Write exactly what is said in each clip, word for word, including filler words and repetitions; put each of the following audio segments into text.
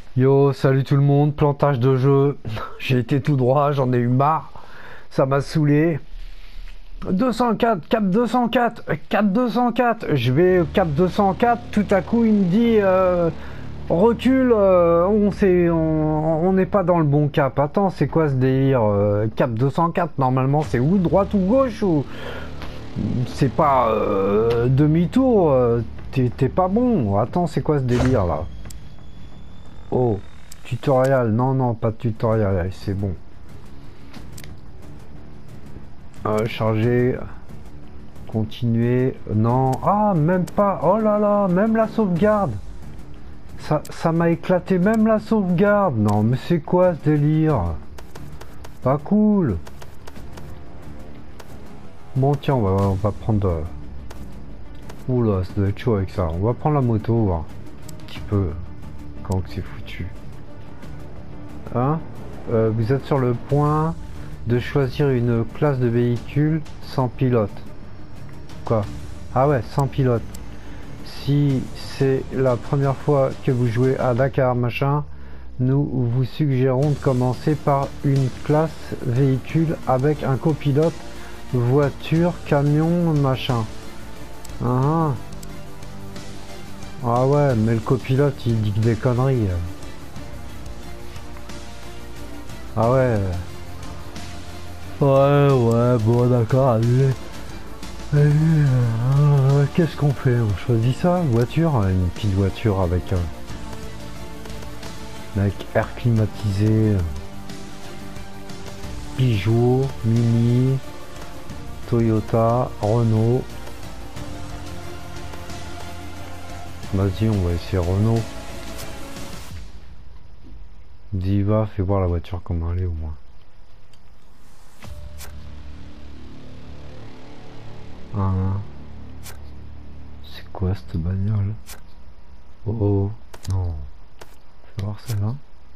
Yo, salut tout le monde, plantage de jeu. J'ai été tout droit, j'en ai eu marre. Ça m'a saoulé. deux cent quatre, cap deux cent quatre, cap deux cent quatre. Je vais cap deux cent quatre, tout à coup il me dit euh, recule, euh, on sait, on on n'est pas dans le bon cap. Attends, c'est quoi ce délire euh, cap deux cent quatre, normalement c'est ou droite ou gauche ou c'est pas euh, demi-tour, euh, t'es t'es pas bon. Attends, c'est quoi ce délire là? Oh, tutoriel, non, non, pas de tutoriel, c'est bon. Euh, charger, continuer, non, ah, même pas, oh là là, même la sauvegarde. Ça, ça m'a éclaté, même la sauvegarde. Non, mais c'est quoi ce délire? Pas cool. Bon, tiens, on va, on va prendre... euh, Oula, ça doit être chaud avec ça. On va prendre la moto, voir un petit peu quand que c'est foutu. Hein? Euh, vous êtes sur le point de choisir une classe de véhicule sans pilote. Quoi? Ah ouais, sans pilote. Si c'est la première fois que vous jouez à Dakar machin, nous vous suggérons de commencer par une classe véhicule avec un copilote, voiture, camion, machin. Ah, ah ouais, mais le copilote il dit que des conneries. Ah ouais. Ouais, ouais, bon d'accord, allez. Euh, Qu'est-ce qu'on fait? On choisit ça? Voiture? Une petite voiture avec, euh, avec air climatisé. Peugeot, Mini, Toyota, Renault. Vas-y, on va essayer Renault. Dis va, fais voir la voiture comment elle est au moins. Ah, c'est quoi cette bagnole? Oh oh, non. Fais voir celle-là.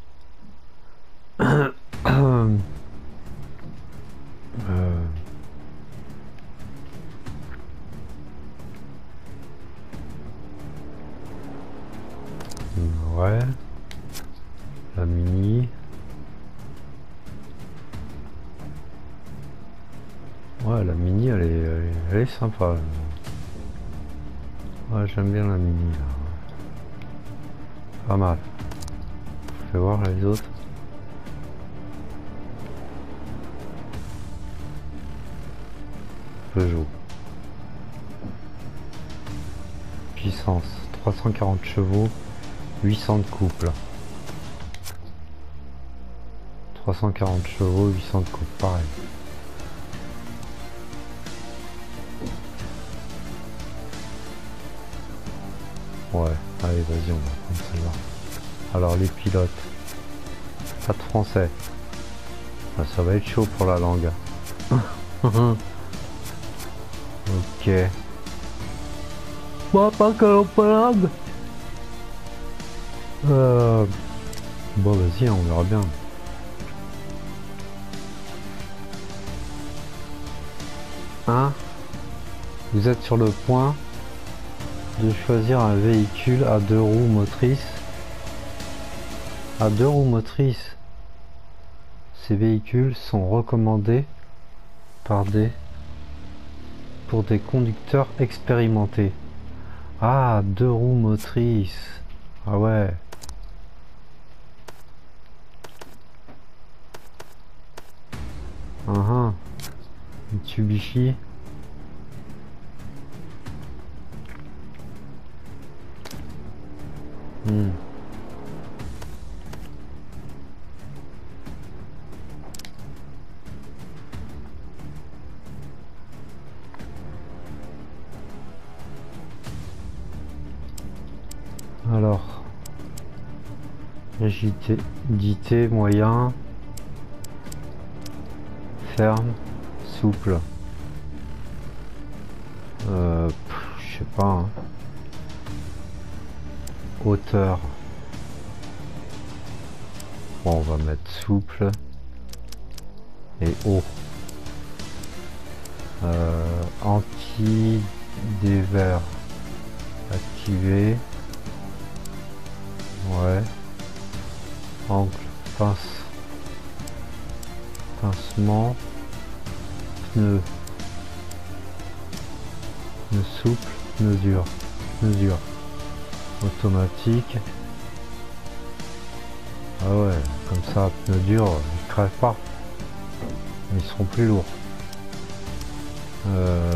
euh... Ouais. La Mini. Ouais, la Mini, elle est, elle est, elle est sympa. Ouais, j'aime bien la Mini, là. Pas mal. Fais voir les autres. Peugeot. Puissance, trois cent quarante chevaux, huit cents de couple. trois cent quarante chevaux, huit cents de couple, pareil. Ouais, allez, vas-y, on va prendre celle-là. Alors, les pilotes. Pas de français. Ah, ça va être chaud pour la langue. Ok. Bon, pas que l'on parle. Euh... Bon, vas-y, on verra bien. Hein? Vous êtes sur le point de choisir un véhicule à deux roues motrices. À deux roues motrices. Ces véhicules sont recommandés par des pour des conducteurs expérimentés. Ah, deux roues motrices. Ah ouais. Uh -huh. Mitsubishi. Hmm. Alors, rigidité, moyen, ferme, souple. Euh, je sais pas. Hein. Hauteur. Bon, on va mettre souple et haut. Euh, anti-dévers activé. Ouais. angle, pince, pincement, pneu, pneu souple, pneu dur, pneu dur, automatique. Ah ouais, comme ça, pneu dur, ils crèvent pas, ils seront plus lourds. Euh...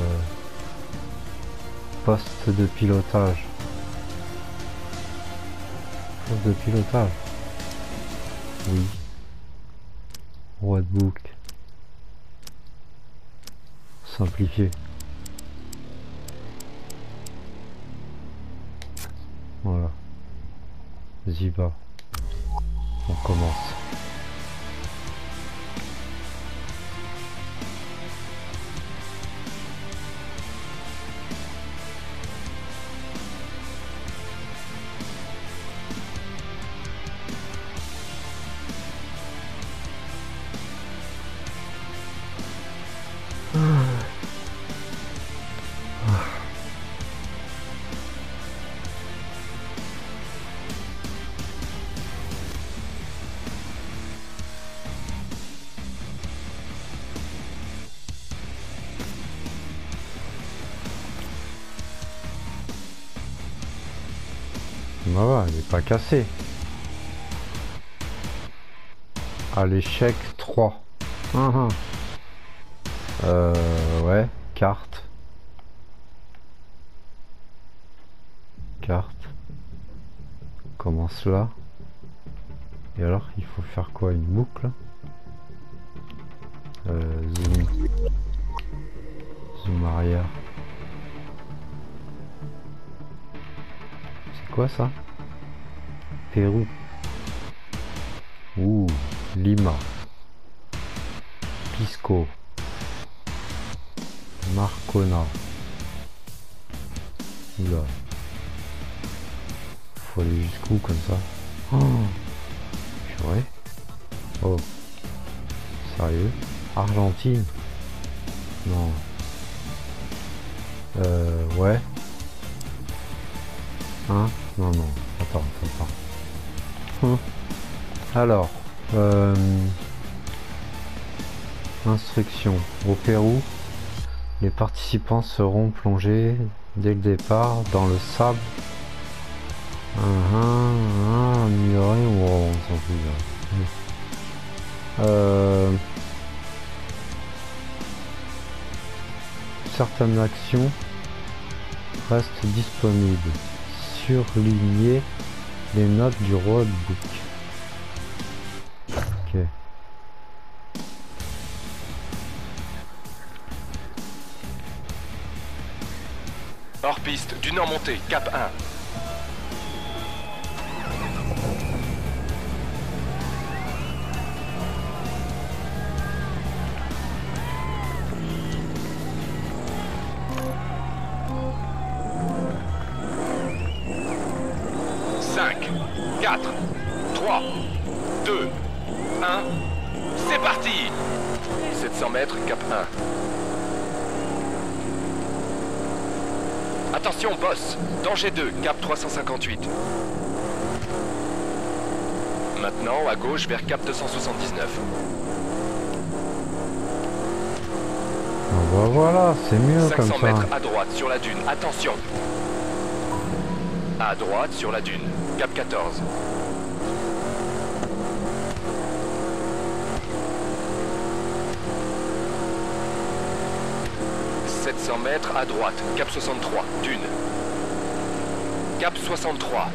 Poste de pilotage. Poste de pilotage. Oui. Roadbook. Simplifié. Voilà. J'y va. On commence. Bah ouais, il est pas cassé. À l'échec trois. Uhum. Euh, ouais, carte. Carte. Commence là. Et alors, il faut faire quoi? Une boucle? euh, Zoom. Zoom arrière. C'est quoi ça? Pérou. Ouh, Lima. Pisco. Marcona. Oula. Faut aller jusqu'où comme ça? Oh, purée. Oh. Sérieux? Argentine? Non. Euh, ouais. Hein? Non, non. Attends, attends. Hum. Alors, euh, instruction. Au Pérou, les participants seront plongés dès le départ dans le sable. Ah, ah, améliorer, wow, on s'en fout là. Euh, certaines actions restent disponibles. Surligner les notes du roadbook. Ok. Hors piste, du nord montée, cap un. cinq, quatre, trois, deux, un, c'est parti. sept cents mètres, cap un. Attention, boss, danger deux, cap trois cent cinquante-huit. Maintenant, à gauche vers cap deux cent soixante-dix-neuf. Ah bah voilà, c'est mieux comme ça. cinq cents mètres à droite sur la dune, attention. À droite sur la dune, cap quatorze. sept cents mètres à droite, cap soixante-trois, dune. Cap soixante-trois.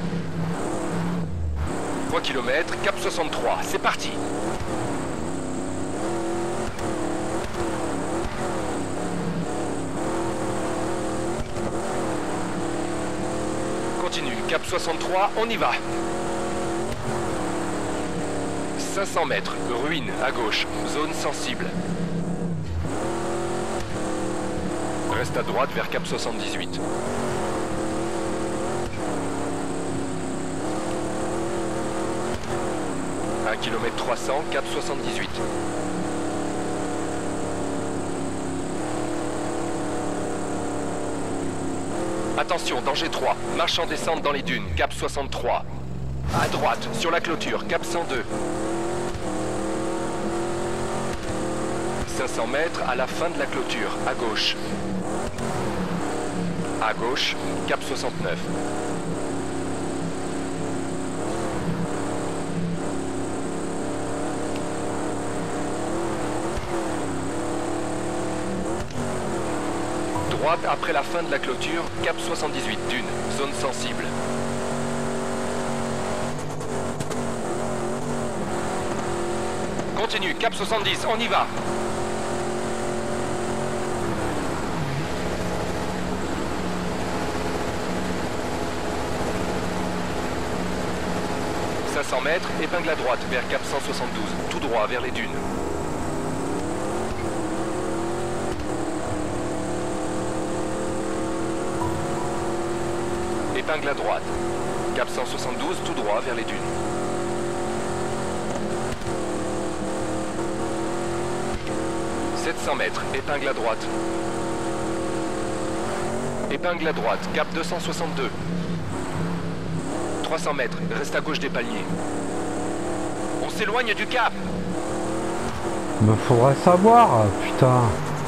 trois kilomètres, cap soixante-trois, c'est parti. Continue, cap soixante-trois, on y va. cinq cents mètres, ruine à gauche, zone sensible. Reste à droite vers cap soixante-dix-huit. un kilomètre trois cents, cap soixante-dix-huit. Attention, danger trois. Marche en descente dans les dunes, cap soixante-trois. À droite, sur la clôture, cap cent deux. cinq cents mètres à la fin de la clôture, à gauche. À gauche, cap soixante-neuf. Droite après la fin de la clôture, cap soixante-dix-huit, dune, zone sensible. Continue, cap soixante-dix, on y va. cinq cents mètres, épingle à droite vers cap cent soixante-douze, tout droit vers les dunes. Épingle à droite, cap cent soixante-douze, tout droit vers les dunes. sept cents mètres, épingle à droite. Épingle à droite, cap deux cent soixante-deux. trois cents mètres, reste à gauche des palmiers. On s'éloigne du cap. Me faudrait savoir, putain.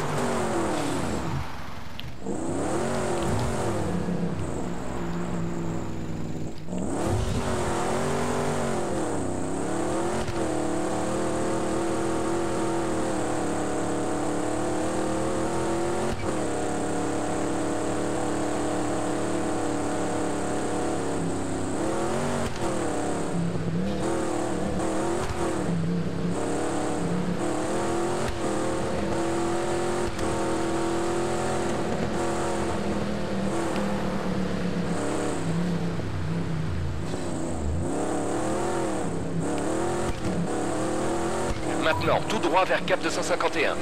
Maintenant, tout droit vers cap deux cent cinquante et un.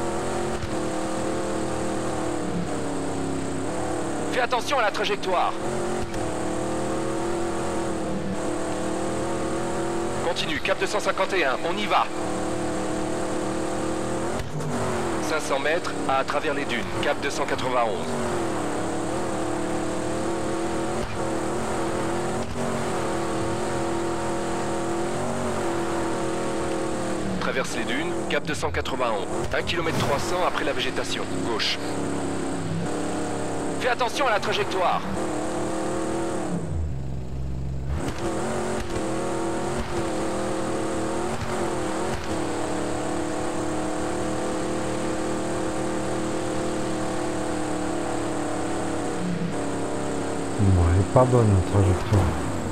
Fais attention à la trajectoire. Continue, cap deux cent cinquante et un, on y va. cinq cents mètres à travers les dunes, cap deux cent quatre-vingt-onze. Traverse les dunes, cap deux cent quatre-vingt-onze. un kilomètre trois cents après la végétation, gauche. Fais attention à la trajectoire. Bon, elle est pas bonne la trajectoire.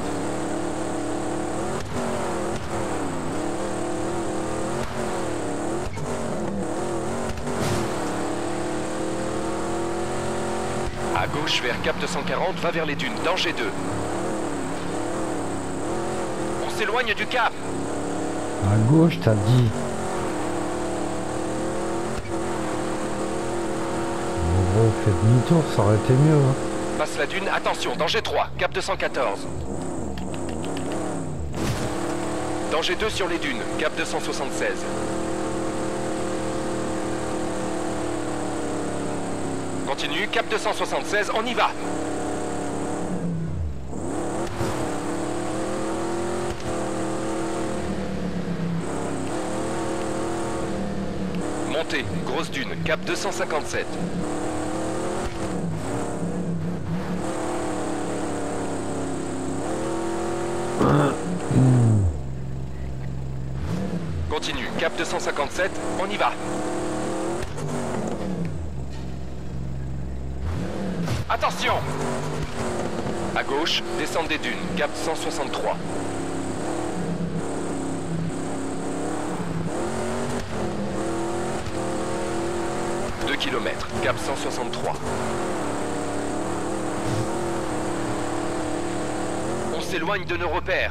À gauche vers cap deux cent quarante, va vers les dunes, danger deux. On s'éloigne du cap. À gauche, t'as dit. En gros, fais demi-tour, ça aurait été mieux. Hein. Passe la dune, attention, danger trois, cap deux cent quatorze. Danger deux sur les dunes, cap deux cent soixante-seize. Continue, cap deux cent soixante-seize, on y va. Montée, grosse dune, cap deux cent cinquante-sept. Continue, cap deux cent cinquante-sept, on y va. Attention! À gauche, descente des dunes, cap cent soixante-trois. deux kilomètres, cap cent soixante-trois. On s'éloigne de nos repères.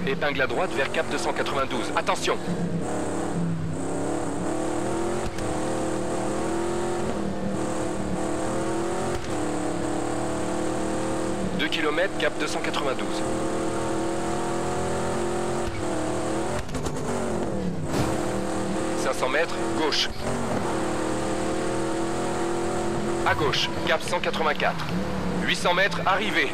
Épingle à droite vers Cap deux cent quatre-vingt-douze. Attention! deux kilomètres, Cap deux cent quatre-vingt-douze. cinq cents mètres, gauche. À gauche, Cap cent quatre-vingt-quatre. huit cents mètres, arrivée.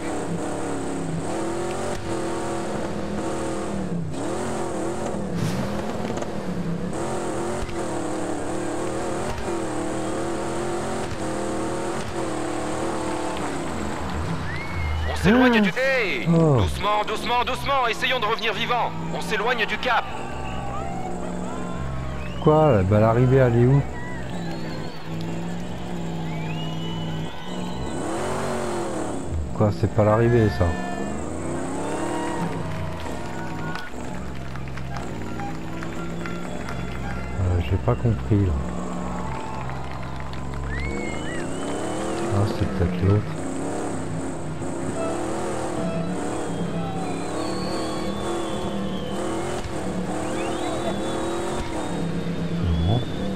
On s'éloigne du... Hey! Oh. Doucement, doucement, doucement, essayons de revenir vivants. On s'éloigne du cap. Quoi? Bah l'arrivée elle est où? Quoi, c'est pas l'arrivée ça? Euh, j'ai pas compris là. Ah, c'est peut-être l'autre. Non.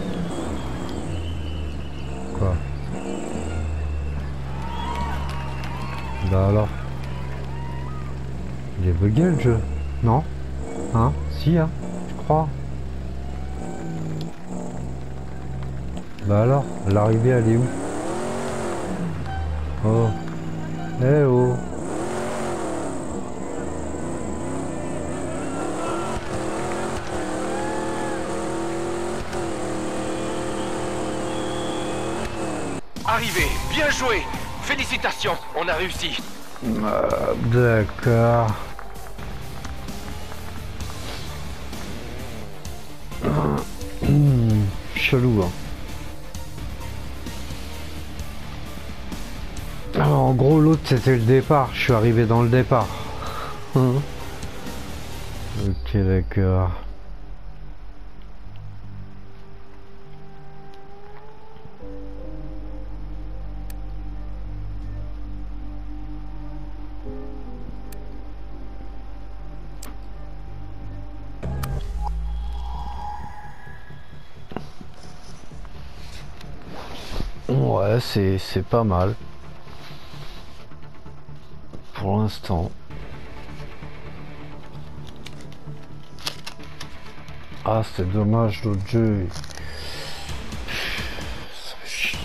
Quoi? Bah alors, il est bugué le jeu, non? Hein? Si, hein? Je crois. Bah alors, l'arrivée elle est où? Oh. Eh oh. Arrivé, bien joué. Félicitations, on a réussi. Ah, d'accord. Mmh, chelou, hein. Alors, en gros, l'autre c'était le départ. Je suis arrivé dans le départ. Ok, d'accord. Ouais, c'est c'est pas mal. Pour l'instant. Ah, c'est dommage, l'autre jeu. Ça fait chier.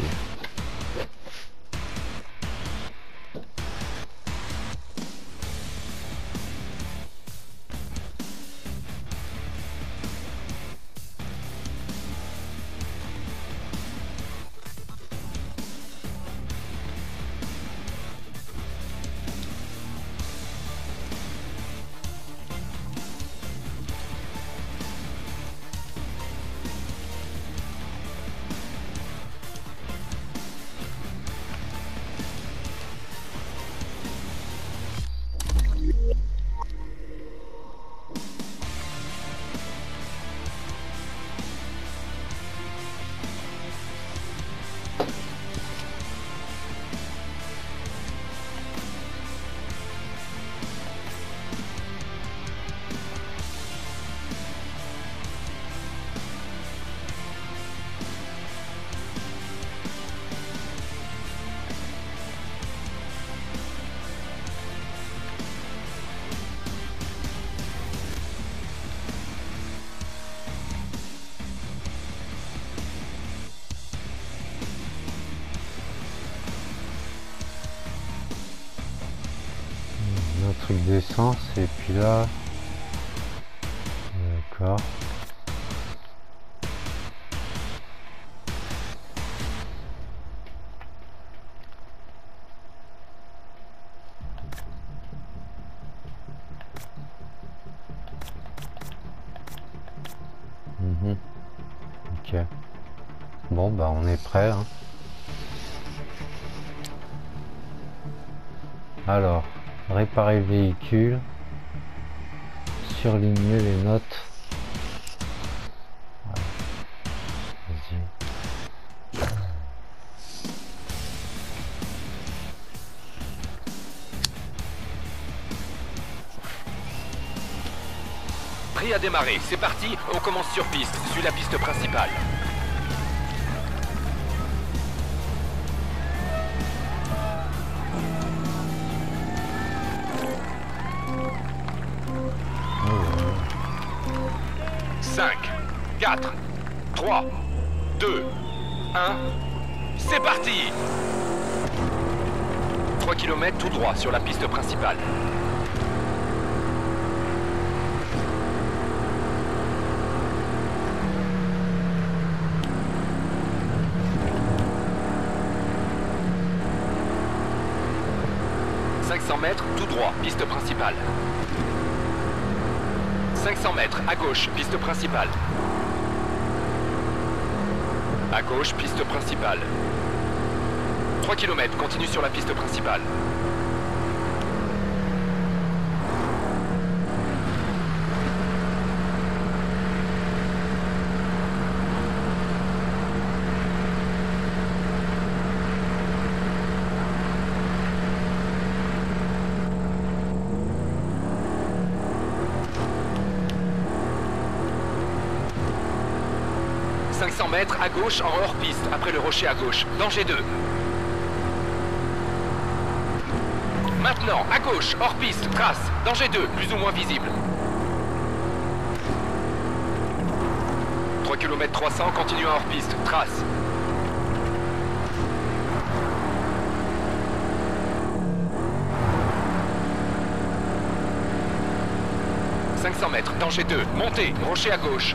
Un truc d'essence et puis là, d'accord. Mhm. Ok. Bon bah on est prêt, hein. Alors, réparer le véhicule, surligner les notes. Voilà. Vas-y. Prêt à démarrer, c'est parti, on commence sur piste, suis la piste principale. cinq, quatre, trois, deux, un, c'est parti! trois kilomètres tout droit sur la piste principale. cinq cents mètres tout droit, piste principale. cinq cents mètres à gauche, piste principale. À gauche, piste principale. trois kilomètres, continue sur la piste principale. cinq cents mètres à gauche en hors-piste, après le rocher à gauche. Danger deux. Maintenant, à gauche, hors-piste, trace. Danger deux, plus ou moins visible. trois kilomètres trois cents, continue en hors-piste, trace. cinq cents mètres, danger deux, montée, rocher à gauche.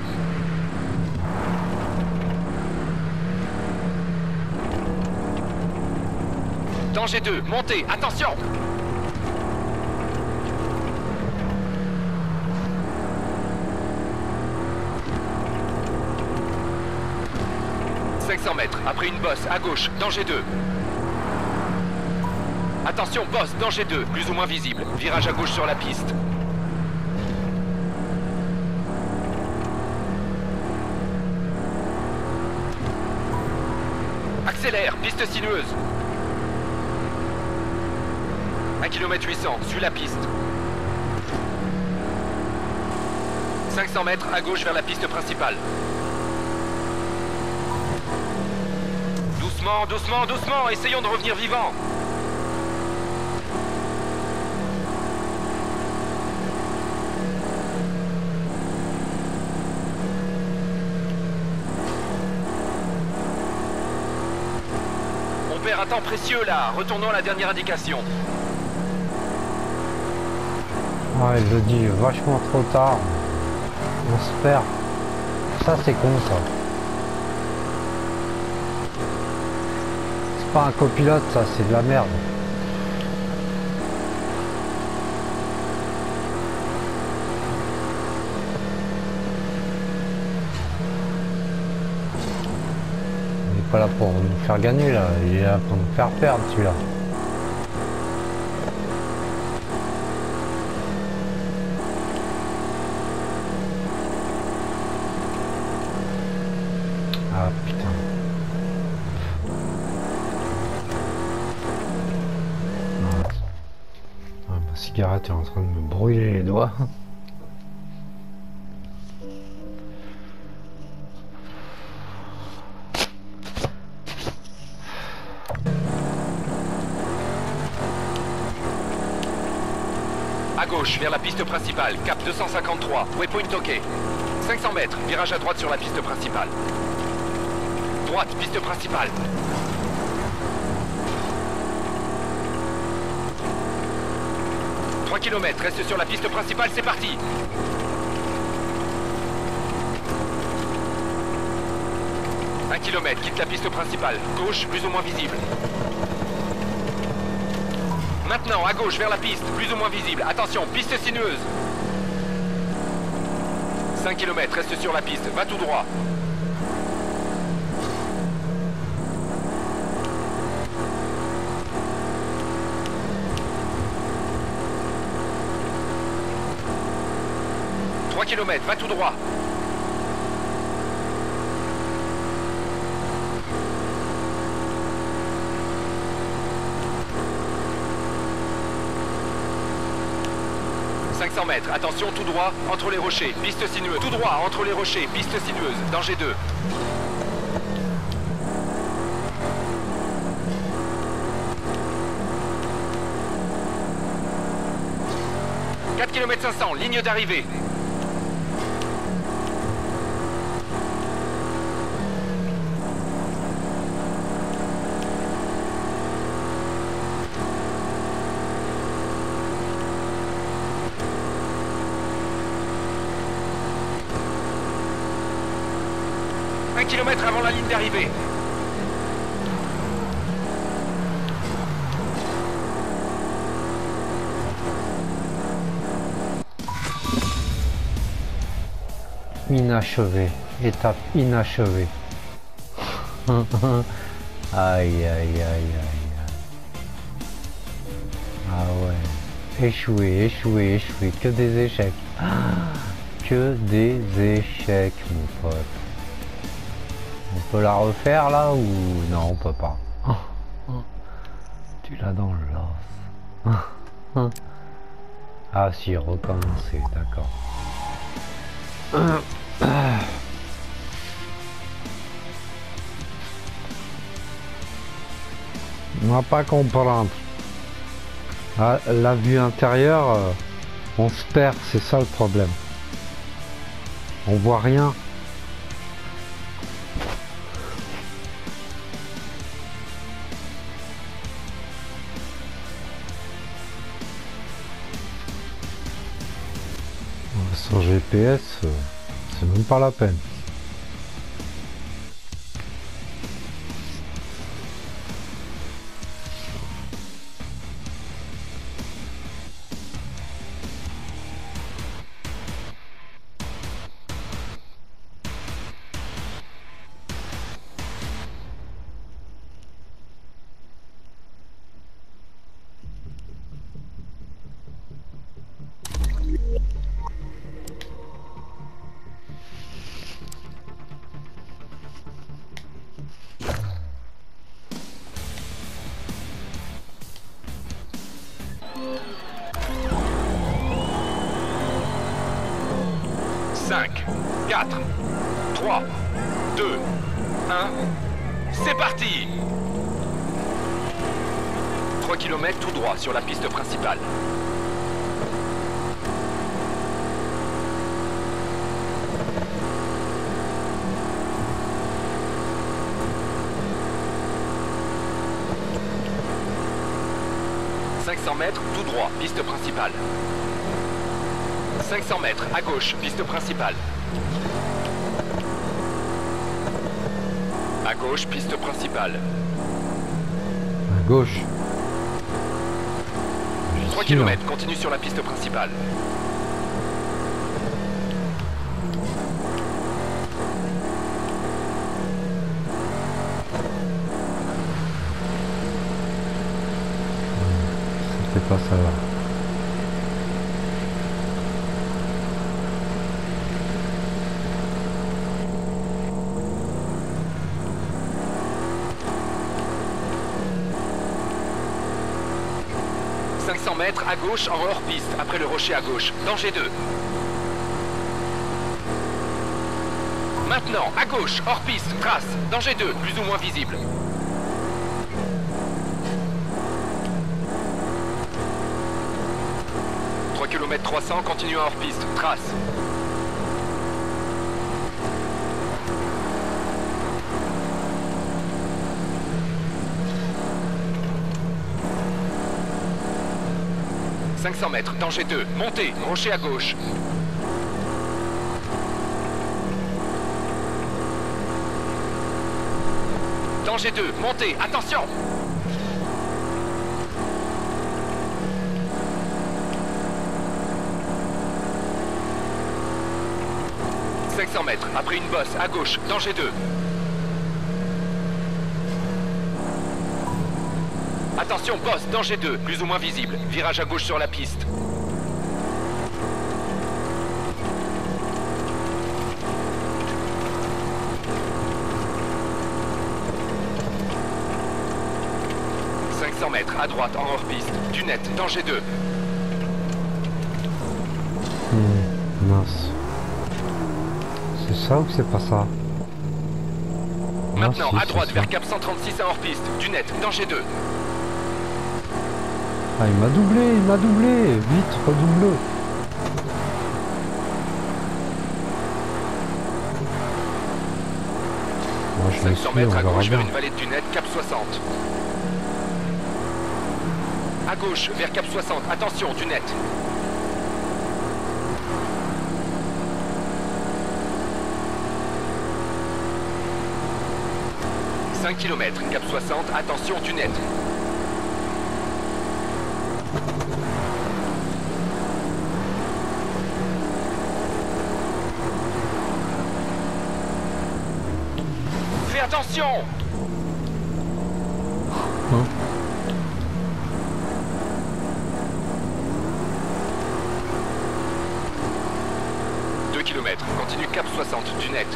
Danger deux, montez, attention! cinq cents mètres, après une bosse, à gauche, danger deux. Attention, bosse, danger deux, plus ou moins visible. Virage à gauche sur la piste. Accélère, piste sinueuse. un kilomètre huit cents, suis la piste. cinq cents mètres à gauche vers la piste principale. Doucement, doucement, doucement, essayons de revenir vivants. On perd un temps précieux là, retournons à la dernière indication. Ouais, je le dis vachement trop tard. On se perd. Ça, c'est con, ça. C'est pas un copilote, ça, c'est de la merde. Il n'est pas là pour nous faire gagner, là. Il est là pour nous faire perdre, celui-là. Ah putain. Ah, ma cigarette est en train de me brûler les doigts. À gauche, vers la piste principale, cap deux cent cinquante-trois, waypoint OK. cinq cents mètres, virage à droite sur la piste principale. Droite, piste principale. trois kilomètres, reste sur la piste principale, c'est parti. un kilomètre, quitte la piste principale. Gauche, plus ou moins visible. Maintenant, à gauche, vers la piste, plus ou moins visible. Attention, piste sinueuse. cinq kilomètres, reste sur la piste, va tout droit. trois kilomètres, va tout droit. cinq cents cents mètres, attention tout droit, entre les rochers, piste sinueuse. Tout droit, entre les rochers, piste sinueuse, danger deux. quatre kilomètres cinq cents, ligne d'arrivée. un kilomètre avant la ligne d'arrivée. Inachevé, étape inachevée. Aïe aïe aïe aïe. Ah ouais. Échoué, échoué, échoué. Que des échecs. Que des échecs, mon pote. On peut la refaire là ou non, on peut pas. Tu l'as dans le l'os. Ah si, recommencer, d'accord. On va pas comprendre. Ah, la vue intérieure, euh, on se perd, c'est ça le problème. On voit rien. Sans G P S, euh, c'est même pas la peine. cinq, quatre, trois, deux, un, c'est parti! trois kilomètres tout droit sur la piste principale. cinq cents mètres tout droit, piste principale. cinq cents mètres à gauche, piste principale. À gauche, piste principale. À gauche. trois kilomètres, continue sur la piste principale. C'était pas ça là. cinq cents mètres à gauche en hors-piste, après le rocher à gauche. Danger deux. Maintenant, à gauche, hors-piste, trace. Danger deux, plus ou moins visible. trois kilomètres trois cents, continue en hors-piste, trace. cinq cents mètres, danger deux, montez, rocher à gauche. Danger deux, montez, attention! cinq cents mètres, après une bosse, à gauche, danger deux. Attention, bosse, danger deux, plus ou moins visible. Virage à gauche sur la piste. cinq cents mètres, à droite, en hors-piste. Du net, danger deux. Mince. C'est ça ou c'est pas ça? Maintenant, ah, si, à droite, ça. vers cap cent trente-six à hors-piste. Du net, danger deux. Ah, il m'a doublé, il m'a doublé. Vite, redouble. Moi, je vais cinq cents suivre, mètres à on verra gauche vers bien. une vallée de Dunette, cap soixante. À gauche vers cap soixante, attention, Dunette. cinq kilomètres, cap soixante, attention, Dunette. Fais attention! Hein? deux kilomètres, continue cap soixante, Dunette.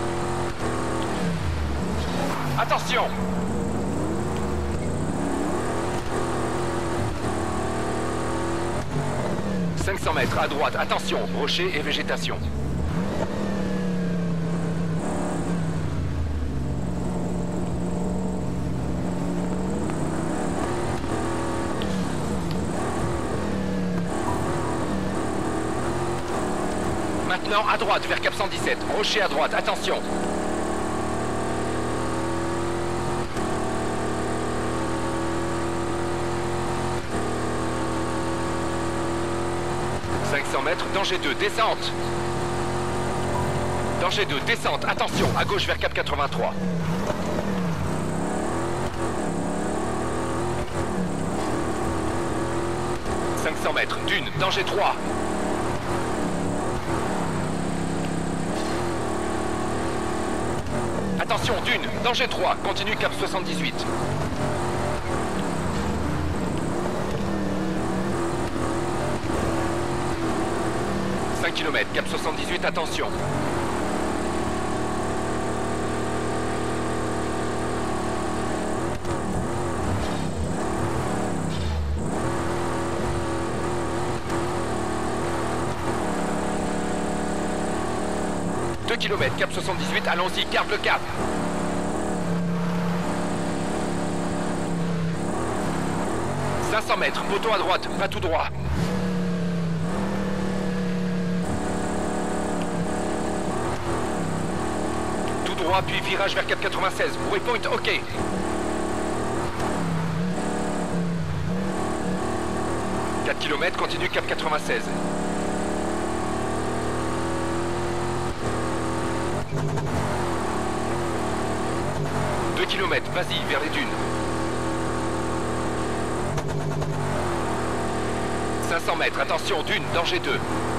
Attention! cinq cents mètres à droite, attention, rocher et végétation. Maintenant à droite vers cap cent dix-sept, rocher à droite, attention. cinq cents mètres, danger deux, descente. Danger deux, descente, attention, à gauche vers cap quatre-vingt-trois. cinq cents mètres, dune, danger trois. Attention, dune, danger trois, continue cap soixante-dix-huit. cinq kilomètres, cap soixante-dix-huit, attention. deux kilomètres, cap soixante-dix-huit, allons-y, garde le cap. cinq cents mètres, poteau à droite, pas tout droit. Tout droit, puis virage vers cap quatre-vingt-seize. Waypoint, ok. quatre kilomètres, continue cap quatre-vingt-seize. deux kilomètres, vas-y, vers les dunes. cinq cents mètres, attention, dune, danger deux.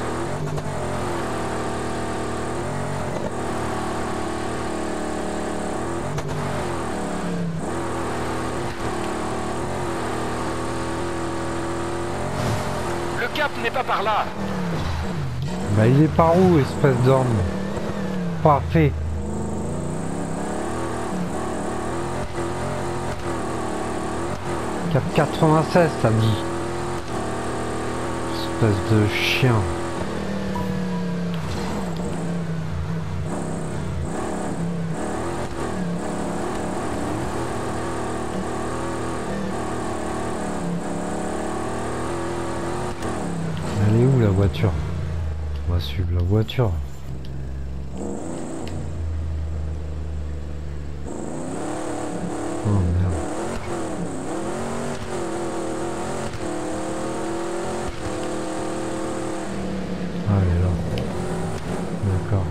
Le cap n'est pas par là. Bah, il est par où, espèce d'homme? Parfait. Cap quatre-vingt-seize, t'as dit. Espèce de chien. Elle est où la voiture? On va suivre la voiture. Oh merde. Ah, elle est là. D'accord.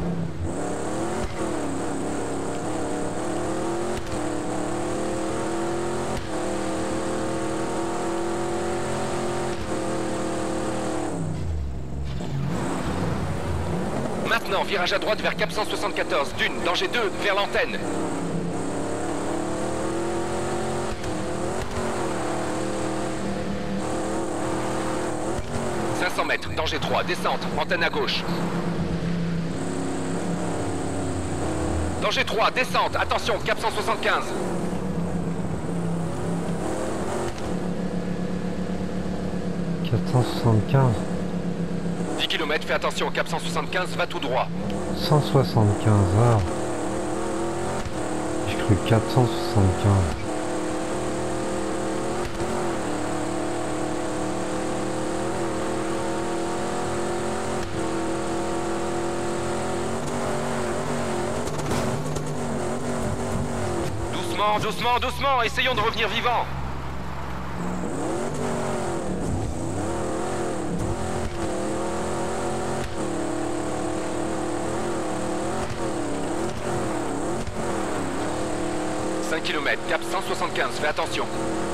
Maintenant, virage à droite vers cap cent soixante-quatorze, dune, danger deux, vers l'antenne. cinq cents mètres, danger trois, descente, antenne à gauche. Danger trois, descente, attention, cap cent soixante-quinze. quatre cent soixante-quinze. dix kilomètres, fais attention, cap cent soixante-quinze, va tout droit. cent soixante-quinze, ah. J'ai cru quatre cent soixante-quinze. Doucement, doucement, doucement, essayons de revenir vivants. cinq kilomètres, cap cent soixante-quinze, fais attention.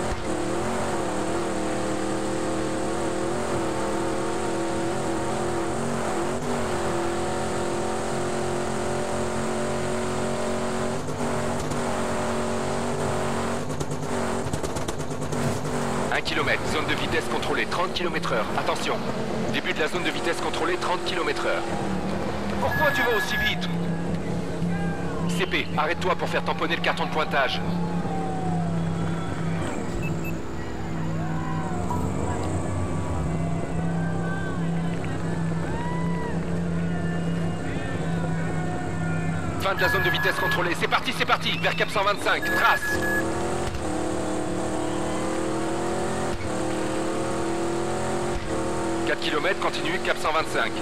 un kilomètre, zone de vitesse contrôlée, trente kilomètres heure, attention. Début de la zone de vitesse contrôlée, trente kilomètres heure. Pourquoi tu vas aussi vite? C P, arrête-toi pour faire tamponner le carton de pointage. Fin de la zone de vitesse contrôlée. C'est parti, c'est parti. Vers cap cent vingt-cinq. Trace. quatre kilomètres, continue, cap cent vingt-cinq.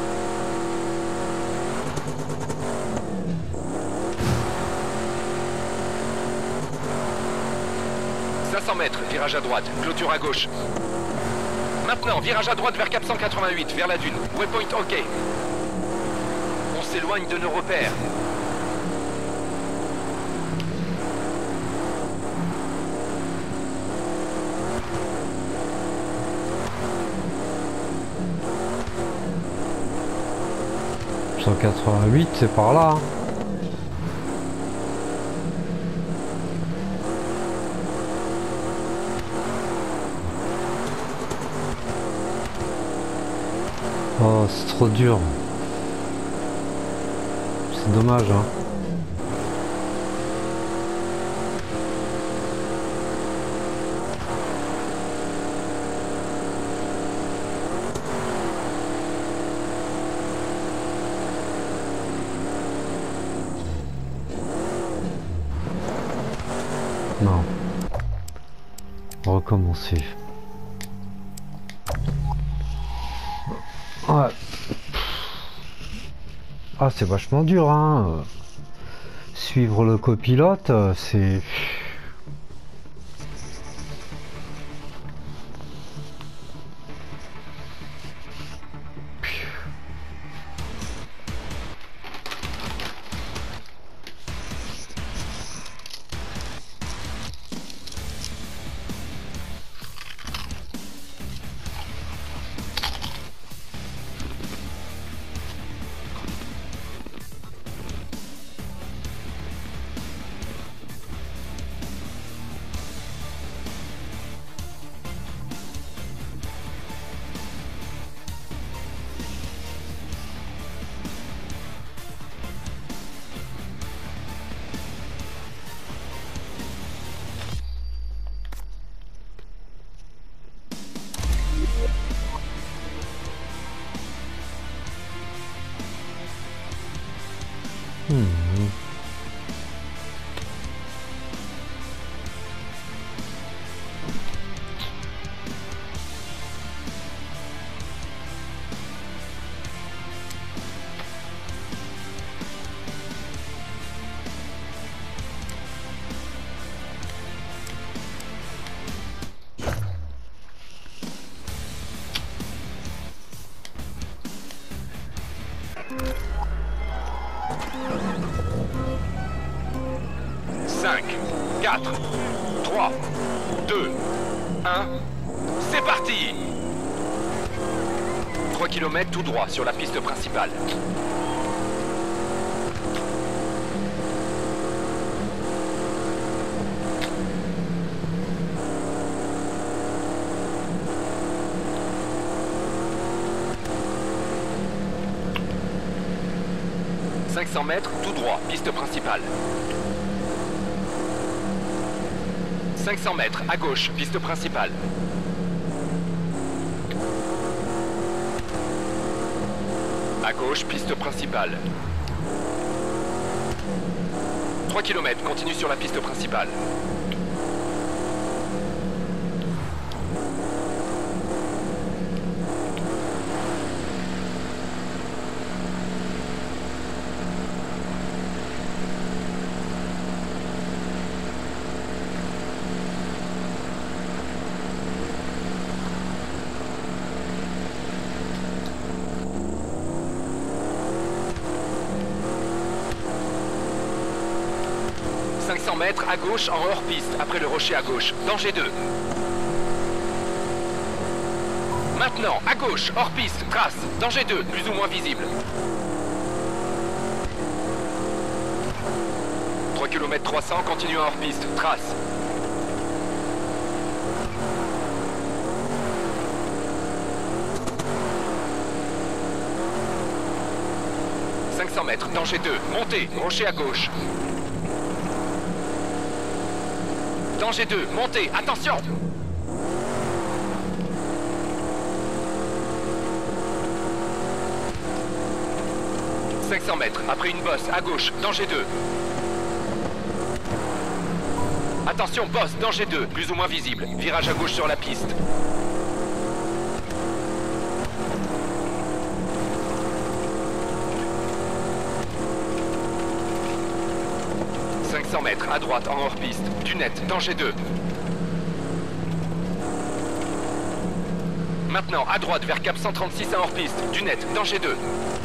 cinq cents mètres, virage à droite, clôture à gauche. Maintenant, virage à droite vers cap cent quatre-vingt-huit, vers la dune. Waypoint OK. On s'éloigne de nos repères. cent quatre-vingt-huit, c'est par là. Oh, c'est trop dur. C'est dommage, hein. Non. Recommencer. Ouais. Ah, c'est vachement dur, hein. Suivre le copilote, c'est... Hmm. cinq, quatre, trois, deux, un, c'est parti! trois kilomètres tout droit sur la piste principale. cinq cents mètres tout droit, piste principale. cinq cents mètres à gauche, piste principale. À gauche, piste principale. trois kilomètres, continue sur la piste principale. cinq cents mètres à gauche en hors-piste, après le rocher à gauche. Danger deux. Maintenant, à gauche, hors-piste, trace. Danger deux, plus ou moins visible. trois kilomètres trois cents, continue en hors-piste, trace. cinq cents mètres, danger deux, montée, rocher à gauche. Danger deux, montez, attention! cinq cents mètres, après une bosse, à gauche, danger deux. Attention, bosse, danger deux, plus ou moins visible. Virage à gauche sur la piste. cinq cents mètres, à droite, en hors-piste. Du net, danger deux. Maintenant, à droite, vers cap cent trente-six en hors-piste. Du net, danger deux.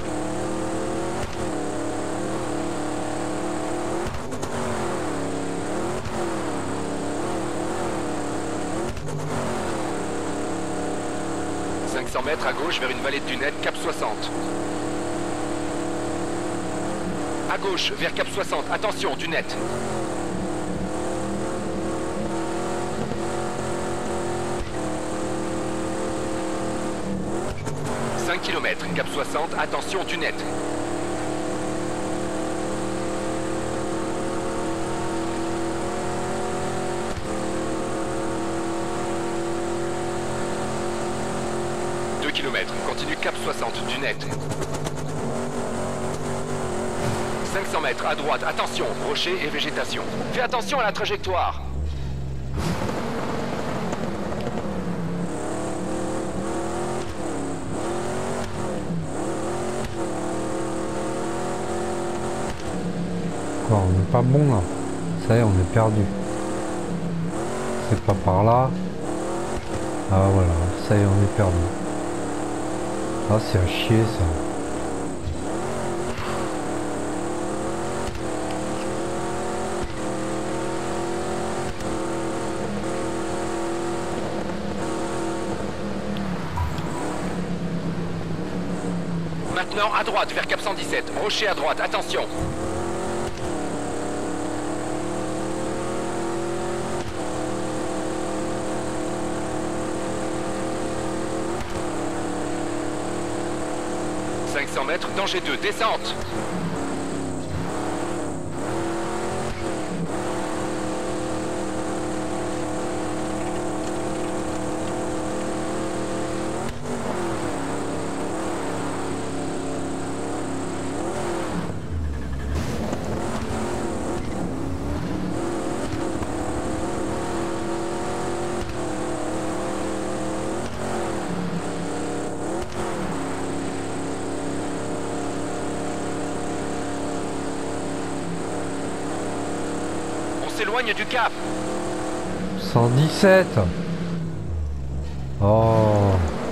cinq cents mètres à gauche vers une vallée de Dunette, cap soixante. À gauche, vers cap soixante. Attention, Dunette. cinq kilomètres, cap soixante. Attention, Dunette. deux kilomètres, continue cap soixante, Dunette. cinq cents mètres à droite, attention, rocher et végétation. Fais attention à la trajectoire. Quoi, on n'est pas bon là. Ça y est, on est perdu. C'est pas par là. Ah voilà, ça y est, on est perdu. Ah, c'est à chier ça. Maintenant, à droite, vers cap cent dix-sept. Rocher à droite, attention. cinq cents mètres, danger deux, descente. S'éloigne du cap. cent dix-sept. Oh.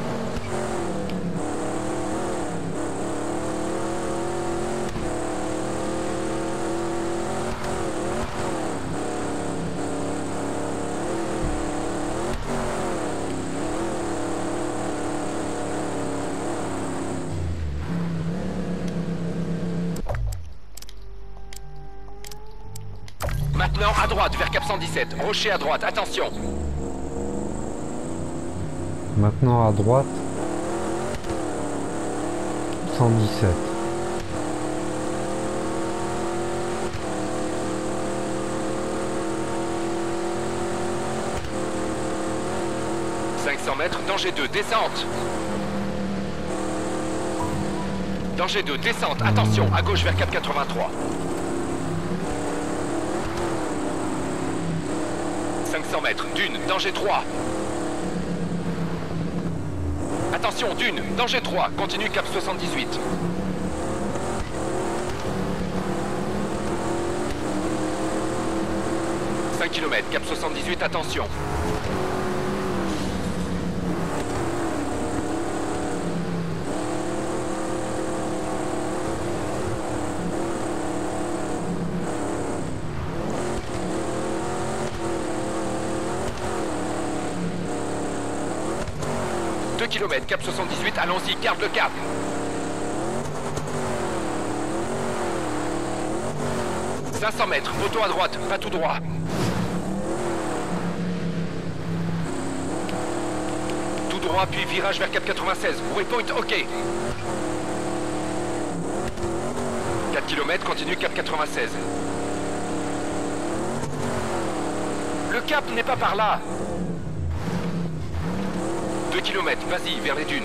Maintenant, à droite, vers cap cent dix-sept. Rocher à droite, attention. Maintenant à droite. cent dix-sept. cinq cents mètres, danger deux, descente. Danger deux, descente, attention, à gauche vers quatre quatre-vingt-trois. cinq cents mètres, dune, danger trois. Attention, dune, danger trois, continue cap soixante-dix-huit. cinq kilomètres, cap soixante-dix-huit, attention. deux kilomètres, cap soixante-dix-huit, allons-y, garde le cap. cinq cents mètres, poteau à droite, pas tout droit. Tout droit, puis virage vers quatre quatre-vingt-seize. Waypoint, ok. quatre kilomètres, continue cap quatre-vingt-seize. Le cap n'est pas par là. deux kilomètres, vas-y, vers les dunes.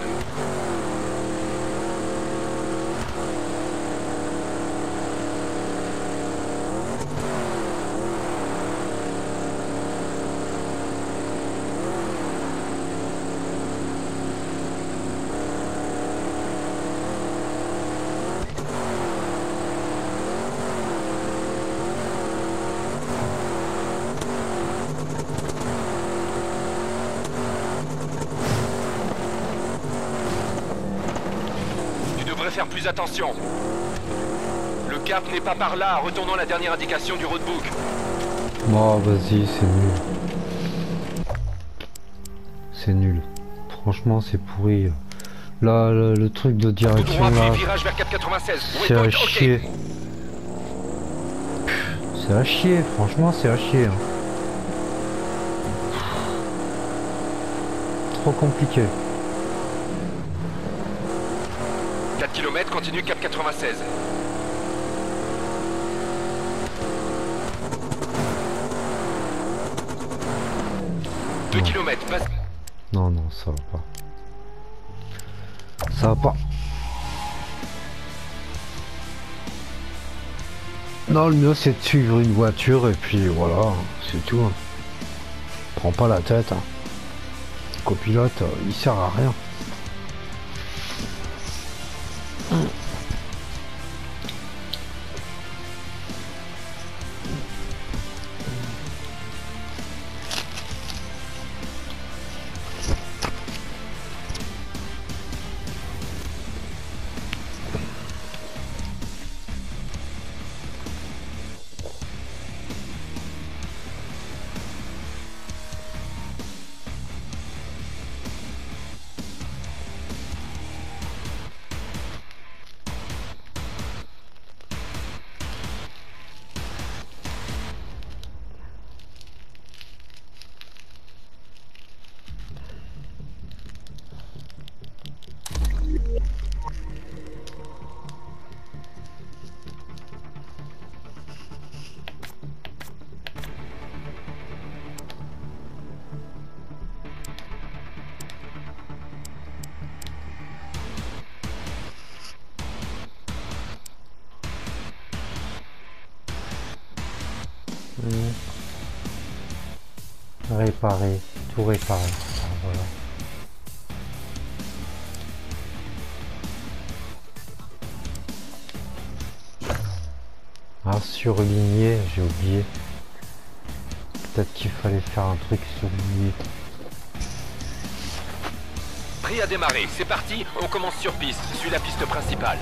Faire plus attention. Le cap n'est pas par là. Retournons à la dernière indication du roadbook. Oh, vas-y, c'est nul. C'est nul. Franchement, c'est pourri. Là, le, le truc de direction Tout droit, là, puis virage vers quatre quatre-vingt-seize. c'est à Waypoint, chier. ok. C'est à chier. Franchement, c'est à chier. Hein. Trop compliqué. quatre kilomètres, continue cap quatre-vingt-seize. deux kilomètres, vas-y. Non, non, ça va pas. Ça va pas. Non, le mieux c'est de suivre une voiture et puis voilà, c'est tout. Hein. Prends pas la tête. Hein. Le copilote, euh, il sert à rien. Réparer, tout réparer. Ah, voilà. Ah, surligné, j'ai oublié. Peut-être qu'il fallait faire un truc surligné. Prêt à démarrer, c'est parti, on commence sur piste, suis la piste principale.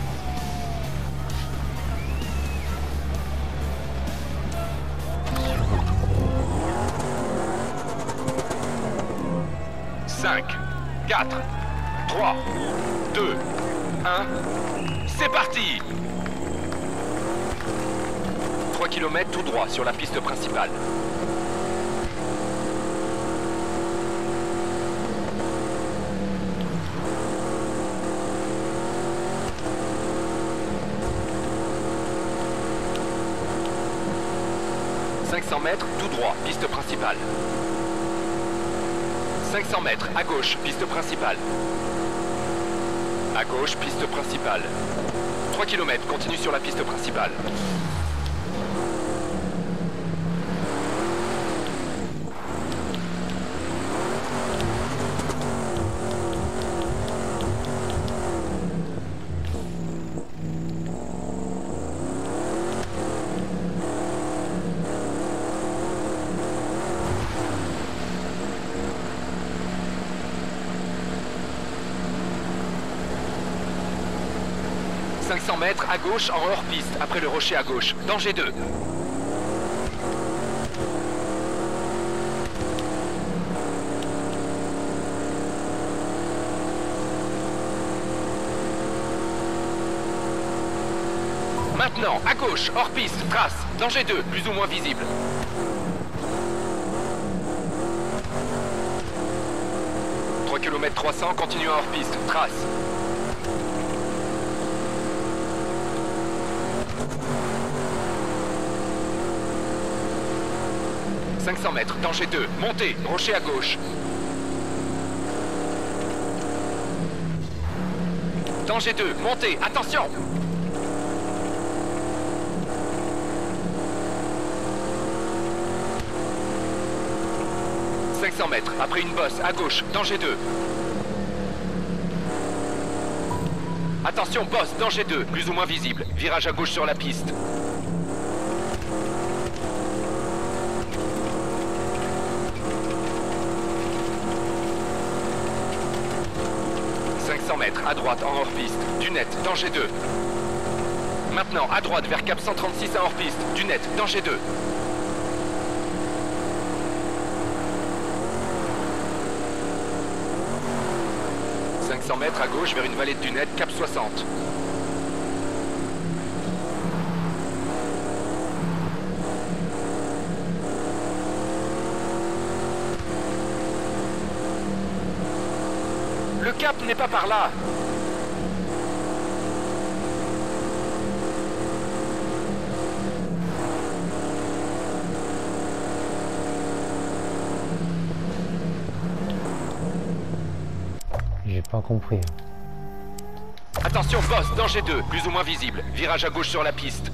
cinq, quatre, trois, deux, un, c'est parti! trois kilomètres tout droit sur la piste principale. cinq cents mètres tout droit, piste principale. cinq cents mètres à gauche, piste principale. À gauche, piste principale. trois kilomètres, continue sur la piste principale. cinq cents mètres à gauche en hors-piste, après le rocher à gauche. Danger deux. Maintenant, à gauche, hors-piste, trace. Danger deux, plus ou moins visible. trois kilomètres trois cents, continue en hors-piste, trace. cinq cents mètres, danger deux, montée, rocher à gauche. Danger deux, montée, attention! cinq cents mètres, après une bosse, à gauche, danger deux. Attention, bosse, danger deux, plus ou moins visible. Virage à gauche sur la piste. cinq cents mètres, à droite, en hors-piste. Du net, danger deux. Maintenant, à droite, vers cap cent trente-six en hors-piste. Du net, danger deux. cinq cents mètres à gauche vers une vallée de Dunette, cap soixante. Le cap n'est pas par là. J'ai pas compris. Attention, bosse, danger deux, plus ou moins visible. Virage à gauche sur la piste.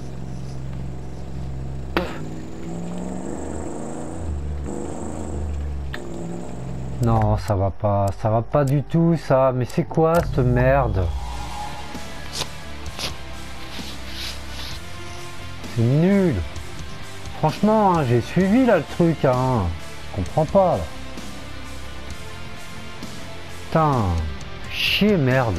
Non, ça va pas, ça va pas du tout ça. Mais c'est quoi cette merde? C'est nul. Franchement, hein, j'ai suivi là le truc, hein. Je comprends pas là. Putain, chier merde.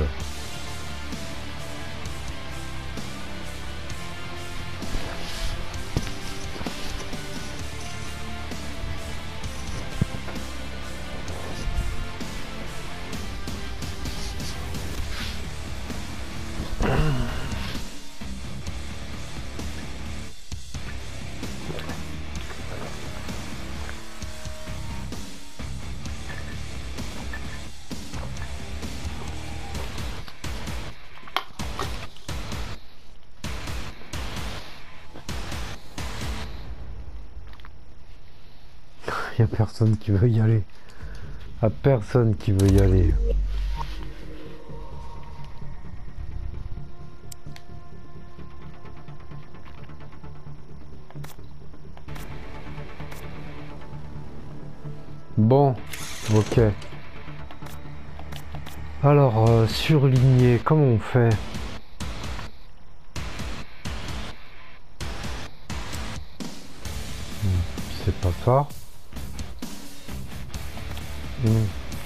Il n'y a personne qui veut y aller. Il n'y a personne qui veut y aller. Bon, ok. Alors, euh, surligner, comment on fait? Hmm, c'est pas ça. Hmm.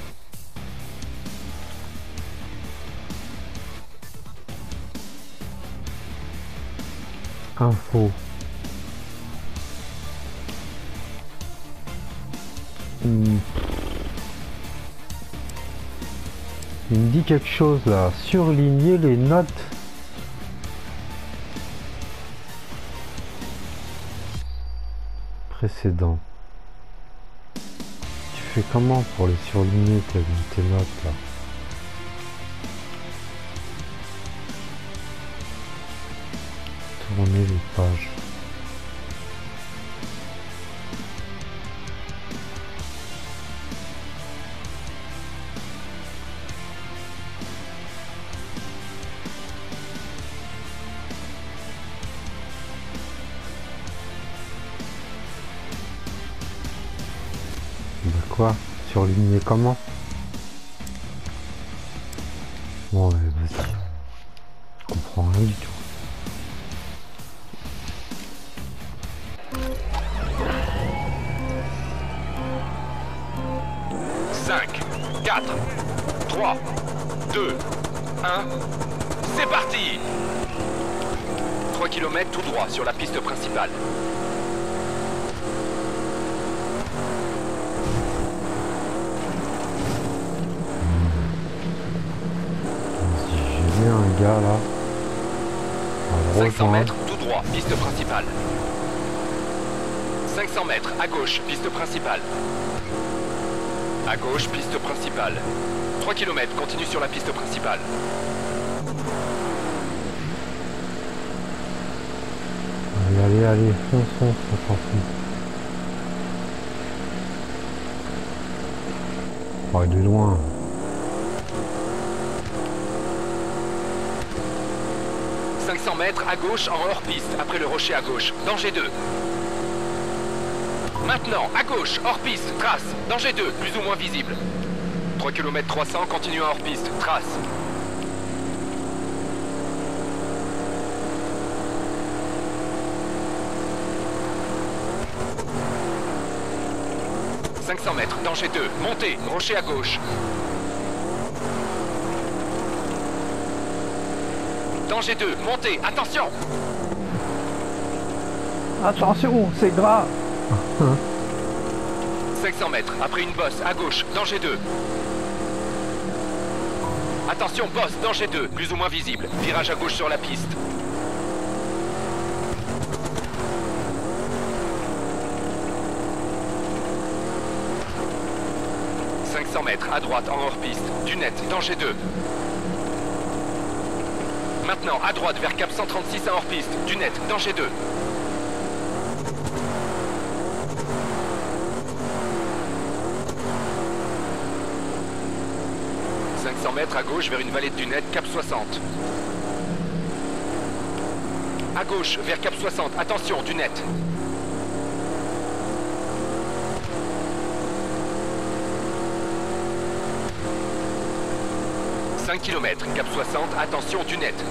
Info. Hmm. Il me dit quelque chose là. Surligner les notes. Précédentes. Tu fais comment pour les surligner tes, tes notes là? Tourner les pages. quoi? Surligné comment? Bon, ouais, vas-y. Je comprends rien du tout. cinq, quatre, trois, deux, un, c'est parti! trois kilomètres tout droit sur la piste principale. J'ai vu un gars là. cinq cents mètres tout droit, piste principale. cinq cents mètres à gauche, piste principale. À gauche, piste principale. trois kilomètres, continue sur la piste principale. Allez, allez, allez, fonce, fonce, on s'en fout. Oh, il est loin. cinq cents mètres à gauche en hors-piste, après le rocher à gauche. Danger deux. Maintenant, à gauche, hors-piste, trace. Danger deux, plus ou moins visible. trois kilomètres trois cents, continue en hors-piste, trace. cinq cents mètres, danger deux, montée, rocher à gauche. Danger deux, montée, attention! Attention, c'est gras. cinq cents mètres, après une bosse, à gauche, danger deux. Attention, bosse, danger deux, plus ou moins visible. Virage à gauche sur la piste. cinq cents mètres, à droite, en hors-piste. Dunette, danger deux. Maintenant, à droite, vers cap cent trente-six en hors-piste. Dunette, danger deux. cinq cents mètres à gauche vers une vallée de Dunette, cap soixante. À gauche, vers cap soixante. Attention, Dunette. cinq kilomètres, cap soixante. Attention, Dunette.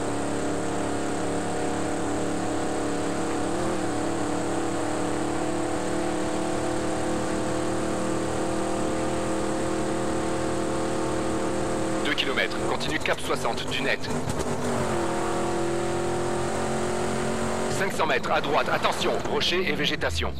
deux kilomètres, continue cap soixante, Dunette. cinq cents mètres à droite, attention, rocher et végétation.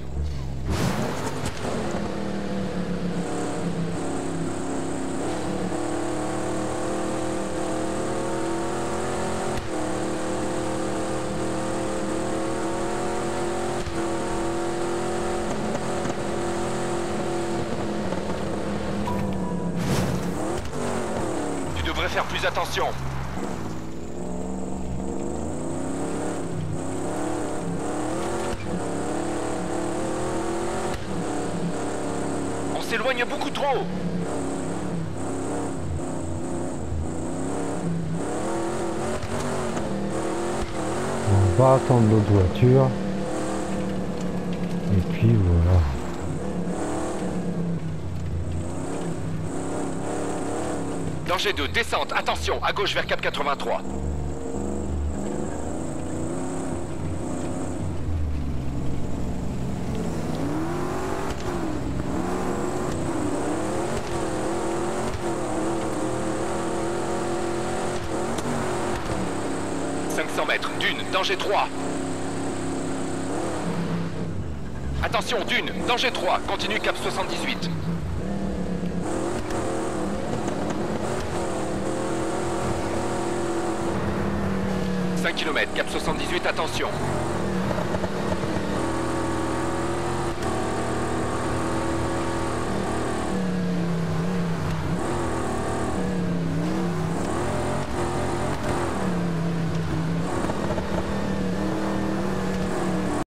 Tu devrais faire plus attention. On s'éloigne beaucoup trop. On va attendre l'autre voiture. Et puis voilà. Danger deux, descente, attention, à gauche vers cap quatre-vingt-trois. cinq cents mètres, dune, danger trois. Attention, dune, danger trois, continue cap soixante-dix-huit. cinq kilomètres, cap soixante-dix-huit, attention.